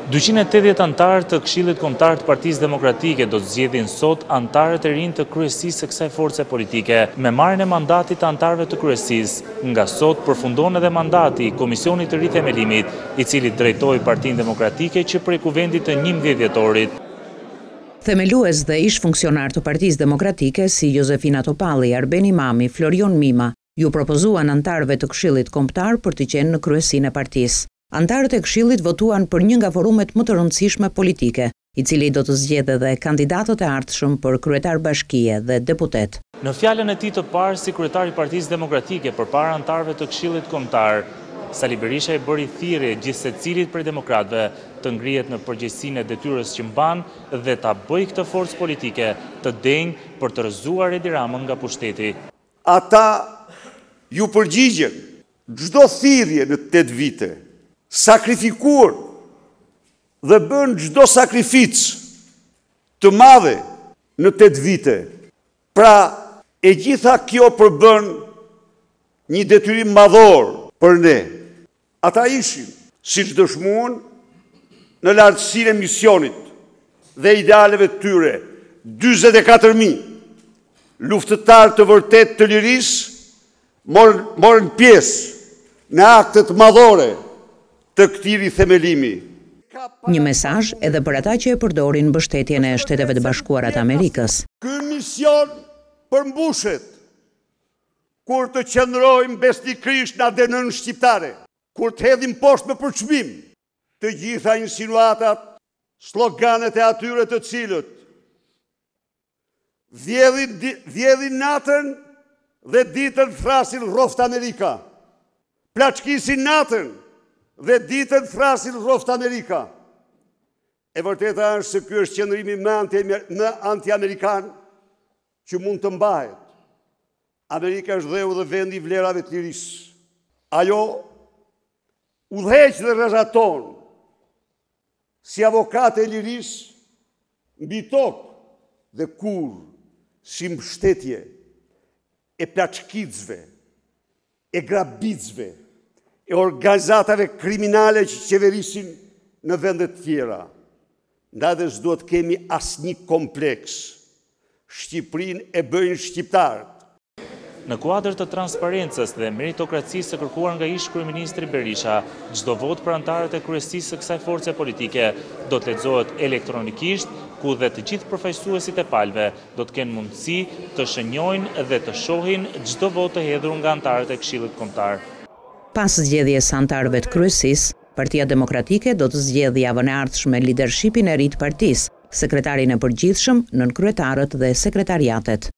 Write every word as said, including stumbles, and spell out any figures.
dyqind e tetëdhjetë antarë të Këshillit Kombëtar të Partisë Demokratike do të zgjedhin sot antarët e rinj të kryesisë së kësaj force politike. Me marrjen e mandatit të antarëve të kryesisë, nga sot përfundon edhe mandati i Komisionit të Rithemelimit, i cili drejtoi Partinë Demokratike që prej kuvendit të njëmbëdhjetë dhjetorit. Themelues dhe ish funksionar të Partisë Demokratike si Josefina Topalli, Arben Imami, Florion Mima, ju propozuan antarëve të Këshillit Kombëtar për të qenë në kryesinë e partisë. Antarët e Këshillit votuan për një nga forumet më të rëndësishme politike, i cili do të zgjedhë edhe kandidatët e ardhshëm për kryetar bashkie dhe deputet. Në fjalën e tij të parë si kryetar i Partisë Demokratike përpara antarëve të Këshillit Kombëtar, Sali Berisha i bëri thirrje gjithsecilit prej demokratëve të ngrihet në përgjegjësinë e detyrës që mban dhe ta bëjë këtë forcë politike të denjë për të rrëzuar Edi Ramën nga pushteti. Ata ju përgjigjen çdo thirrje në tetë vite, sakrifikuar dhe bën çdo sakrificë të madhe në tetë vite. Pra, e gjitha kjo përbën një detyrim madhor për ne. Ata ishin, siç dëshmuan, në lartësinë e misionit dhe idealeve të tyre, dyzet e katër mijë luftëtar të vërtet të lirisë morën, morën pjesë në aktet madhore të këtij rithemelimi. Një mesazh edhe për ata që e përdorin mbështetjen e Shteteve të Bashkuara të Amerikës. Ky mision përmbushet kur të qëndrojmë besnikrisht në adenën shqiptare, kur të hedhim poshtë me përçmim të gjitha insinuatat, sloganet e atyre të cilët vjedhin, vjedhin natën dhe ditën thrasin rroft Amerika, plaçkisin natën dhe ditën thrasin rroft Amerika. E vërteta është se ky është qëndrimi më anti-amerikan që mund të mbahet. Amerika është dheu dhe vendi i vlerave të lirisë. Ajo udhëheq dhe rrezaton si avokate e lirisë mbi tokë dhe kur si mbështetje e plaçkicëve, e grabicëve, e organizatave kriminale që qeverisin në vendet tjera. Nda dhe s'duhet kemi asnjë kompleks. Shqipërinë e bëjnë shqiptarët. Në kuadër të transparencës dhe meritokracisë së kërkuar nga ish kryeministri Berisha, çdo vot për antarët e kryesisë së kësaj force politike do të lexohet elektronikisht, ku dhe të gjithë përfaqësuesit e palëve do të kenë mundësi të shënjojnë dhe të shohin çdo vot të hedhur nga antarët e Këshillit Kombëtar. Pas zgjedhjes së antarëve të kryesisë, Partia Demokratike do të zgjedhë javën e ardhshme lidershipin e ri të partisë, sekretarin e përgjithshëm, nënkryetarët dhe sekretariatet.